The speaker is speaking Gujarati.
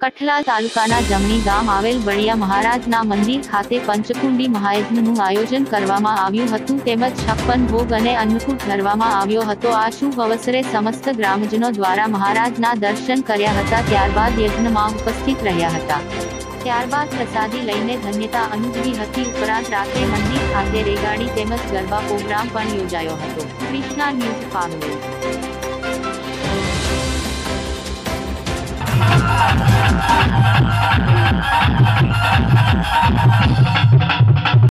કઠલા તાલુકાના જમણી ગામ આવેલ બળિયા મહારાજના મંદિર ખાતે પંચકુંડી મહાયજ્ઞનું આયોજન કરવામાં આવ્યું હતું તેમજ 56 ભોગ અને અન્નકૂટ ધરવામાં આવ્યો હતો। આ શુભ અવસરે સમસ્ત ગ્રામજનો દ્વારા મહારાજના દર્શન કર્યા હતા, ત્યારબાદ યજ્ઞમાં ઉપસ્થિત રહ્યા હતા। ત્યારબાદ પ્રસાદી લઈને ધન્યતા અનુભવી હતી। ઉપરાંત રાત્રે મંદિર ખાતે રેગાડી તેમજ ગરબા પ્રોગ્રામ પણ યોજાયો હતો। Krishna news Panvel. Thank you.